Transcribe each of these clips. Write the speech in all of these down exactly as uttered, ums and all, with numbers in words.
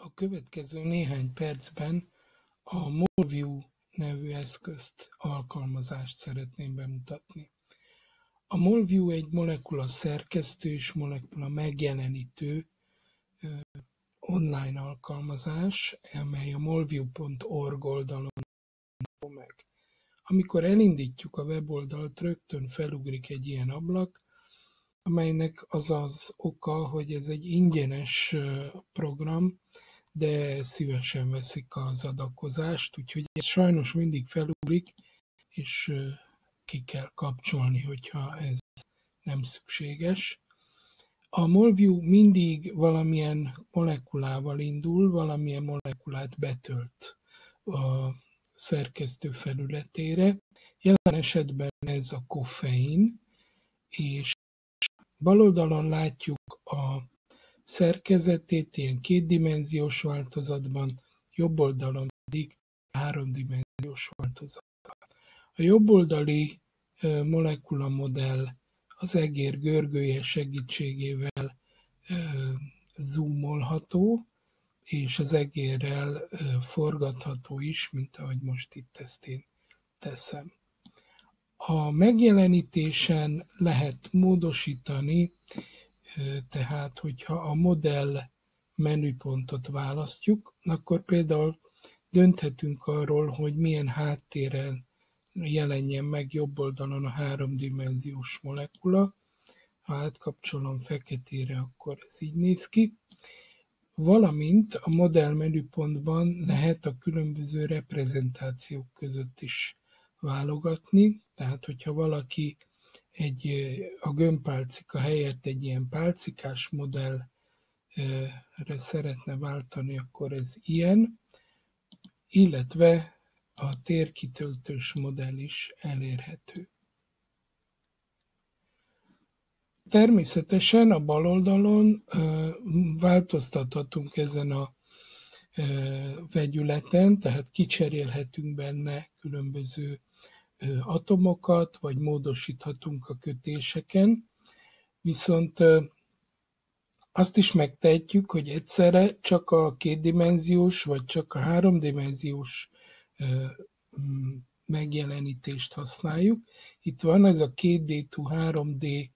A következő néhány percben a Molview nevű eszközt, alkalmazást szeretném bemutatni. A Molview egy molekula szerkesztő és molekula megjelenítő online alkalmazás, amely a molview pont org oldalon meg. Amikor elindítjuk a weboldalt, rögtön felugrik egy ilyen ablak, amelynek az az oka, hogy ez egy ingyenes program, de szívesen veszik az adakozást, úgyhogy ez sajnos mindig felugrik, és ki kell kapcsolni, hogyha ez nem szükséges. A Molview mindig valamilyen molekulával indul, valamilyen molekulát betölt a szerkesztő felületére. Jelen esetben ez a koffein, és bal oldalon látjuk a szerkezetét ilyen kétdimenziós változatban, jobb oldalon pedig háromdimenziós változatban. A jobb oldali molekulamodell az egér görgője segítségével zoomolható, és az egérrel forgatható is, mint ahogy most itt ezt én teszem. A megjelenítésen lehet módosítani, tehát hogyha a modell menüpontot választjuk, akkor például dönthetünk arról, hogy milyen háttérrel jelenjen meg jobb oldalon a háromdimenziós molekula. Ha átkapcsolom feketére, akkor ez így néz ki. Valamint a modell menüpontban lehet a különböző reprezentációk között is válogatni, tehát hogyha valaki egy, a gömbpálcika helyett egy ilyen pálcikás modellre szeretne váltani, akkor ez ilyen, illetve a térkitöltős modell is elérhető. Természetesen a bal oldalon változtathatunk ezen a vegyületen, tehát kicserélhetünk benne különböző atomokat, vagy módosíthatunk a kötéseken, viszont azt is megtehetjük, hogy egyszerre csak a kétdimenziós, vagy csak a háromdimenziós megjelenítést használjuk. Itt van ez a két dé to három dé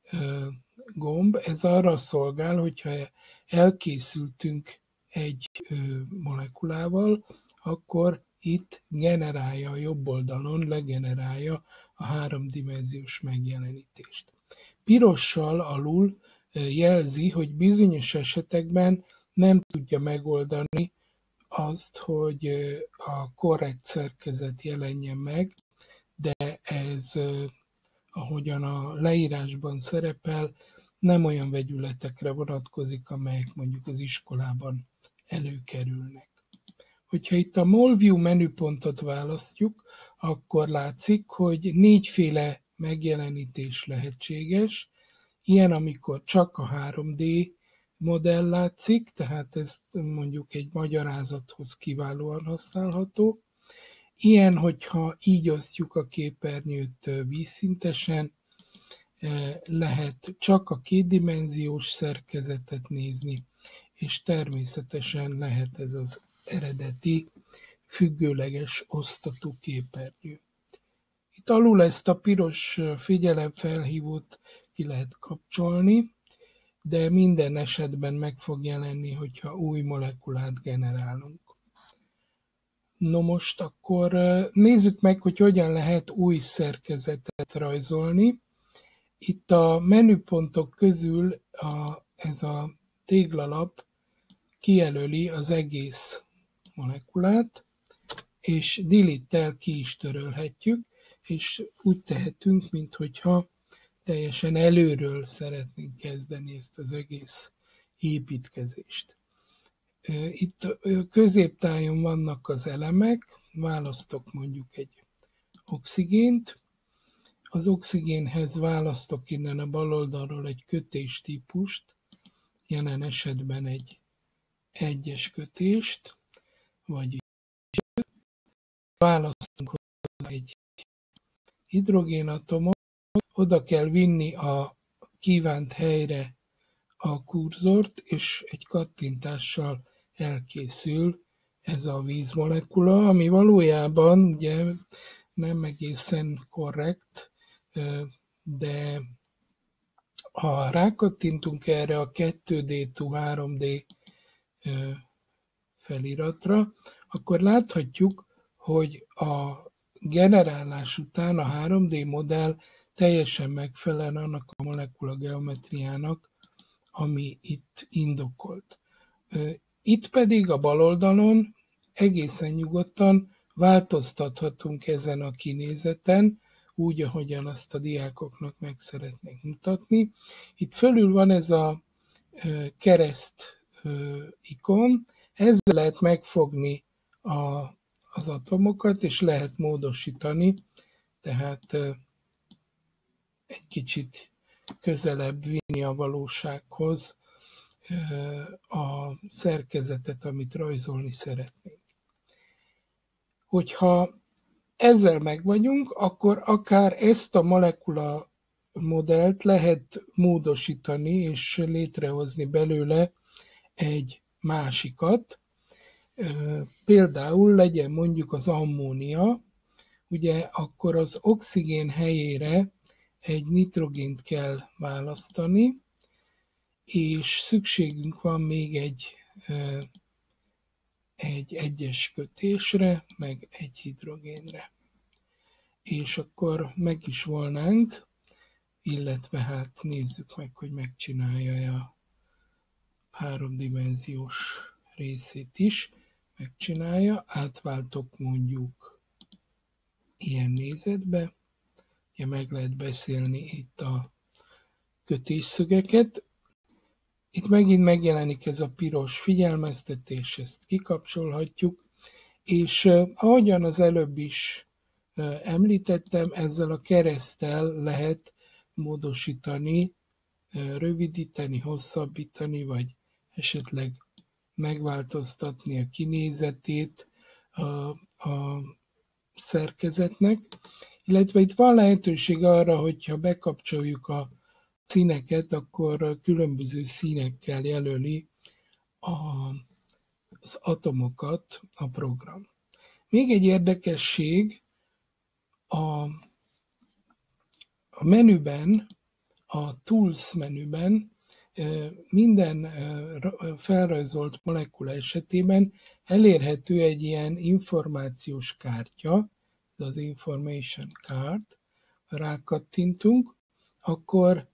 gomb, ez arra szolgál, hogyha elkészültünk egy molekulával, akkor itt generálja a jobb oldalon, legenerálja a háromdimenziós megjelenítést. Pirossal alul jelzi, hogy bizonyos esetekben nem tudja megoldani azt, hogy a korrekt szerkezet jelenjen meg, de ez, ahogyan a leírásban szerepel, nem olyan vegyületekre vonatkozik, amelyek mondjuk az iskolában előkerülnek. Hogyha itt a Molview menüpontot választjuk, akkor látszik, hogy négyféle megjelenítés lehetséges. Ilyen, amikor csak a három dé modell látszik, tehát ez mondjuk egy magyarázathoz kiválóan használható. Ilyen, hogyha így osztjuk a képernyőt vízszintesen, lehet csak a kétdimenziós szerkezetet nézni, és természetesen lehet ez az eredeti függőleges osztatú képernyő. Itt alul ezt a piros figyelemfelhívót ki lehet kapcsolni, de minden esetben meg fog jelenni, hogyha új molekulát generálunk. No most akkor nézzük meg, hogy hogyan lehet új szerkezetet rajzolni. Itt a menüpontok közül a, ez a téglalap kijelöli az egész molekulát, és delete-tel ki is törölhetjük, és úgy tehetünk, minthogyha teljesen előről szeretnénk kezdeni ezt az egész építkezést. Itt középtájon vannak az elemek, választok mondjuk egy oxigént, az oxigénhez választok innen a bal oldalról egy kötéstípust, jelen esetben egy egyes kötést, vagy választunk egy hidrogénatomot, oda kell vinni a kívánt helyre a kurzort, és egy kattintással elkészül ez a vízmolekula, ami valójában ugye nem egészen korrekt, de ha rákattintunk erre a kettő dé három dé feliratra, akkor láthatjuk, hogy a generálás után a három dé modell teljesen megfelel annak a molekula geometriának, ami itt indokolt. Itt pedig a bal oldalon egészen nyugodtan változtathatunk ezen a kinézeten, úgy, ahogyan azt a diákoknak meg szeretnénk mutatni. Itt fölül van ez a kereszt ikon, ezzel lehet megfogni a, az atomokat, és lehet módosítani, tehát egy kicsit közelebb vinni a valósághoz a szerkezetet, amit rajzolni szeretnénk. Hogyha ezzel megvagyunk, akkor akár ezt a molekula modellt lehet módosítani és létrehozni belőle egy másikat. Például legyen mondjuk az ammónia, ugye akkor az oxigén helyére egy nitrogént kell választani, és szükségünk van még egy, egy egyes kötésre, meg egy hidrogénre. És akkor meg is volnánk, illetve hát nézzük meg, hogy megcsinálja a háromdimenziós részét is. Megcsinálja, átváltok mondjuk ilyen nézetbe, ugye meg lehet beszélni itt a kötésszögeket. Itt megint megjelenik ez a piros figyelmeztetés, ezt kikapcsolhatjuk, és ahogyan az előbb is említettem, ezzel a kereszttel lehet módosítani, rövidíteni, hosszabbítani, vagy esetleg megváltoztatni a kinézetét a, a szerkezetnek. Illetve itt van lehetőség arra, hogyha bekapcsoljuk a színeket, akkor különböző színekkel jelöli a, az atomokat a program. Még egy érdekesség, a, a menüben, a Tools menüben minden felrajzolt molekula esetében elérhető egy ilyen információs kártya, ez az Information Card, ha rákattintunk, akkor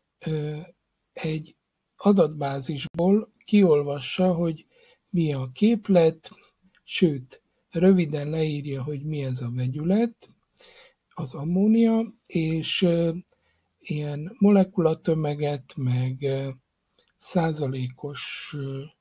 egy adatbázisból kiolvassa, hogy mi a képlet, sőt, röviden leírja, hogy mi ez a vegyület, az ammónia, és ilyen molekulatömeget, meg százalékos,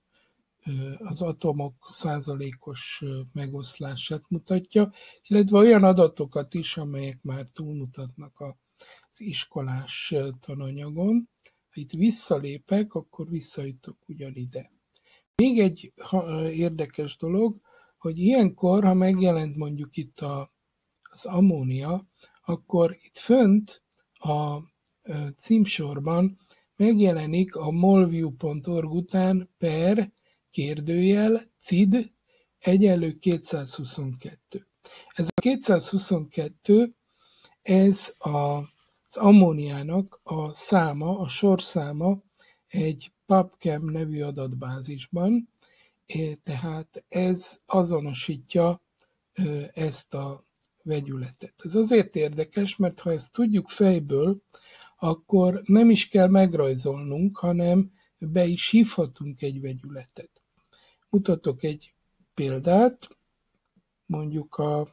az atomok százalékos megoszlását mutatja, illetve olyan adatokat is, amelyek már túlmutatnak az iskolás tananyagon. Ha itt visszalépek, akkor visszajutok ugyanide. Még egy érdekes dolog, hogy ilyenkor, ha megjelent mondjuk itt a, az ammónia, akkor itt fönt a címsorban megjelenik a molview pont org után per kérdőjel cid egyenlő kétszázhuszonkettő. Ez a kétszázhuszonkettő, ez a, az ammóniának a száma, a sorszáma egy PubChem nevű adatbázisban, tehát ez azonosítja ezt a vegyületet. Ez azért érdekes, mert ha ezt tudjuk fejből, akkor nem is kell megrajzolnunk, hanem be is hívhatunk egy vegyületet. Mutatok egy példát, mondjuk a,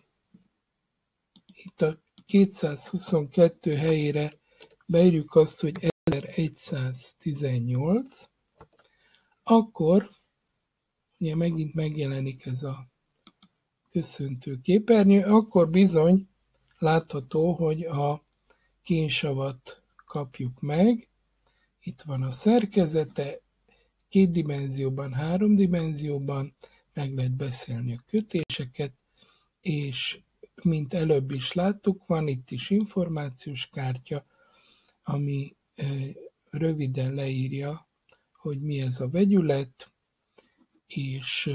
itt a kétszázhuszonkettő helyére beírjuk azt, hogy ezeregyszáztizennyolc, akkor ugye megint megjelenik ez a köszöntő képernyő, akkor bizony látható, hogy a kénsavat kapjuk meg. Itt van a szerkezete, két dimenzióban, három dimenzióban, meg lehet beszélni a kötéseket, és mint előbb is láttuk, van itt is információs kártya, ami röviden leírja, hogy mi ez a vegyület, és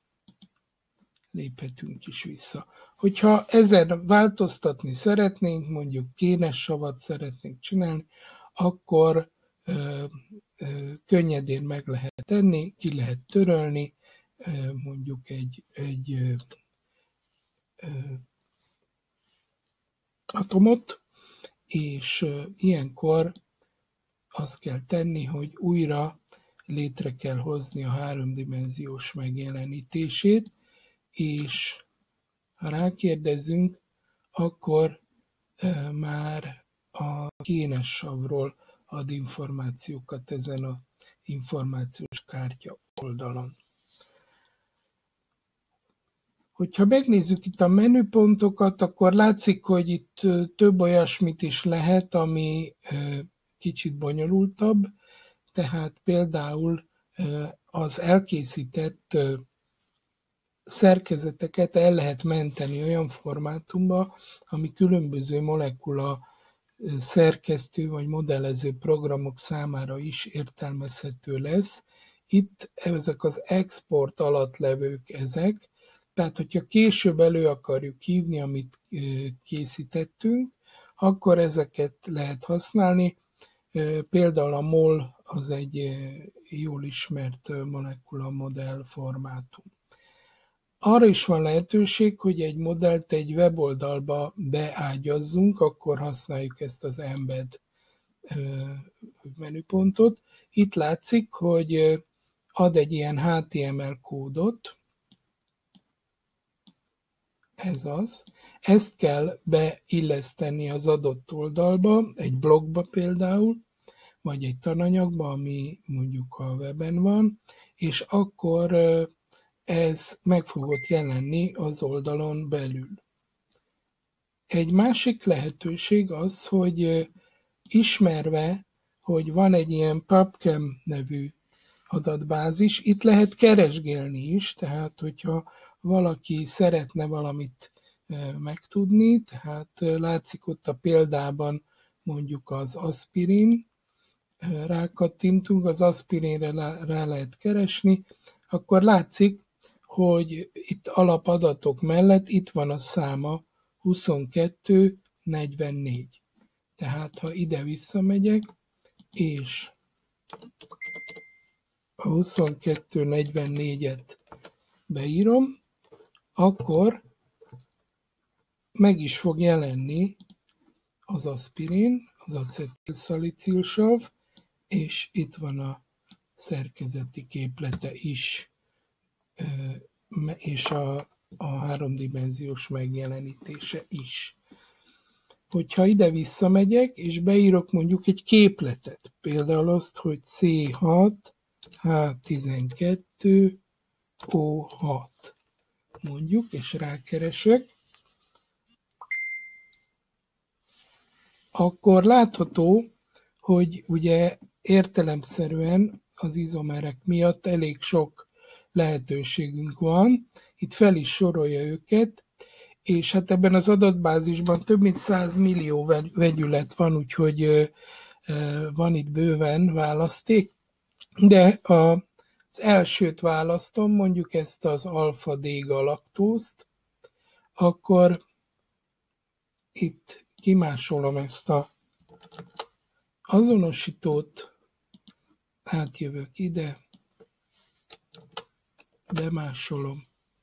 léphetünk is vissza. Hogyha ezen változtatni szeretnénk, mondjuk kénes savat szeretnénk csinálni, akkor ö, ö, könnyedén meg lehet tenni, ki lehet törölni, ö, mondjuk egy, egy ö, ö, atomot, és ö, ilyenkor azt kell tenni, hogy újra létre kell hozni a háromdimenziós megjelenítését, és ha rákérdezünk, akkor e, már a kénes savról ad információkat ezen az információs kártya oldalon. Hogyha megnézzük itt a menüpontokat, akkor látszik, hogy itt több olyasmit is lehet, ami e, kicsit bonyolultabb, tehát például e, az elkészített e, szerkezeteket el lehet menteni olyan formátumba, ami különböző molekula szerkesztő vagy modellező programok számára is értelmezhető lesz. Itt ezek az export alatt levők ezek, tehát hogyha később elő akarjuk hívni, amit készítettünk, akkor ezeket lehet használni. Például a MOL az egy jól ismert molekula modell formátum. Arra is van lehetőség, hogy egy modellt egy weboldalba beágyazzunk, akkor használjuk ezt az embed menüpontot. Itt látszik, hogy ad egy ilyen há té em el kódot, ez az. Ezt kell beilleszteni az adott oldalba, egy blogba például, vagy egy tananyagba, ami mondjuk a weben van, és akkor ez meg fogott jelenni az oldalon belül. Egy másik lehetőség az, hogy ismerve, hogy van egy ilyen PubChem nevű adatbázis, itt lehet keresgélni is, tehát hogyha valaki szeretne valamit megtudni, tehát látszik ott a példában mondjuk az aspirin, rákattintunk, az aspirinre rá lehet keresni, akkor látszik, hogy itt alapadatok mellett itt van a száma huszonkettő negyvennégy. Tehát ha ide visszamegyek, és a huszonkettő negyvennégyet beírom, akkor meg is fog jelenni az aspirin, az acetilszalicilsav, és itt van a szerkezeti képlete is, és a, a háromdimenziós megjelenítése is. Hogyha ide visszamegyek, és beírok mondjuk egy képletet, például azt, hogy cé hat há tizenkettő ó hat, mondjuk, és rákeresek, akkor látható, hogy ugye értelemszerűen az izomerek miatt elég sok lehetőségünk van. Itt fel is sorolja őket, és hát ebben az adatbázisban több mint száz millió vegyület van, úgyhogy van itt bőven választék. De az elsőt választom, mondjuk ezt az alfa-D-galaktózt, akkor itt kimásolom ezt a azonosítót, átjövök ide, bemásolom,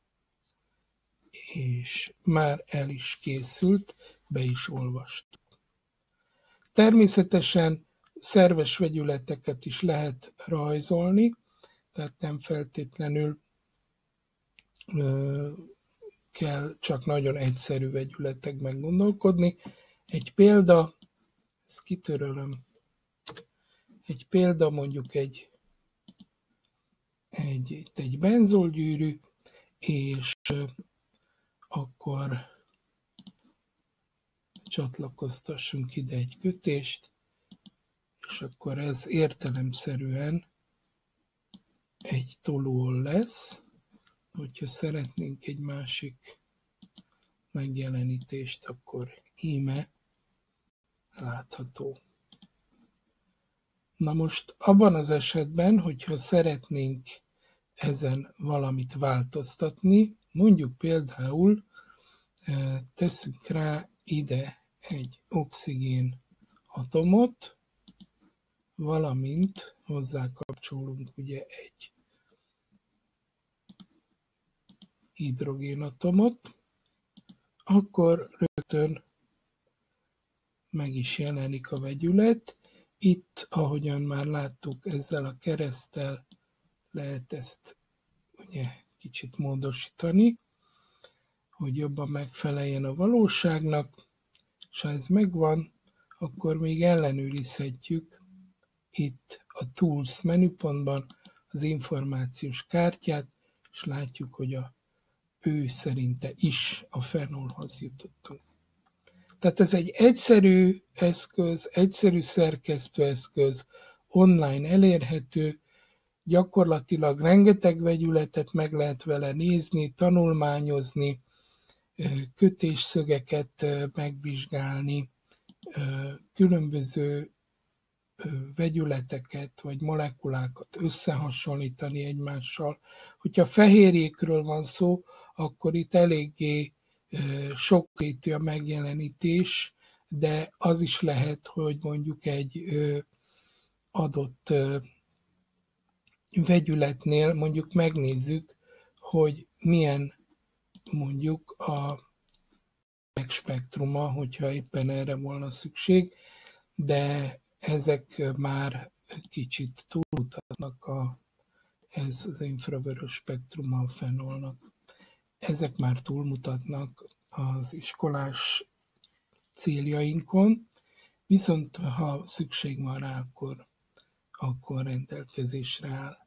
és már el is készült, be is olvastuk. Természetesen szerves vegyületeket is lehet rajzolni, tehát nem feltétlenül ö, kell csak nagyon egyszerű vegyületekben gondolkodni. Egy példa, ezt kitörölöm, egy példa mondjuk egy, egy, itt egy benzolgyűrű, és akkor csatlakoztassunk ide egy kötést, és akkor ez értelemszerűen egy tolóol lesz. Hogyha szeretnénk egy másik megjelenítést, akkor íme látható. Na most abban az esetben, hogyha szeretnénk ezen valamit változtatni. Mondjuk például teszünk rá ide egy oxigén atomot, valamint hozzá kapcsolunk ugye egy hidrogénatomot, akkor rögtön meg is jelenik a vegyület. Itt, ahogyan már láttuk, ezzel a kereszttel lehet ezt ugye kicsit módosítani, hogy jobban megfeleljen a valóságnak, és ha ez megvan, akkor még ellenőrizhetjük itt a Tools menüpontban az információs kártyát, és látjuk, hogy a ő szerinte is a fenolhoz jutottunk. Tehát ez egy egyszerű eszköz, egyszerű szerkesztőeszköz, online elérhető, gyakorlatilag rengeteg vegyületet meg lehet vele nézni, tanulmányozni, kötésszögeket megvizsgálni, különböző vegyületeket vagy molekulákat összehasonlítani egymással. Hogyha fehérjékről van szó, akkor itt eléggé sokrétű a megjelenítés, de az is lehet, hogy mondjuk egy adott vegyületnél mondjuk megnézzük, hogy milyen mondjuk a spektruma, hogyha éppen erre volna szükség, de ezek már kicsit túlmutatnak a, ez az infravörös spektruma a fenolnak. Ezek már túlmutatnak az iskolás céljainkon, viszont ha szükség van rá, akkor, akkor rendelkezésre áll.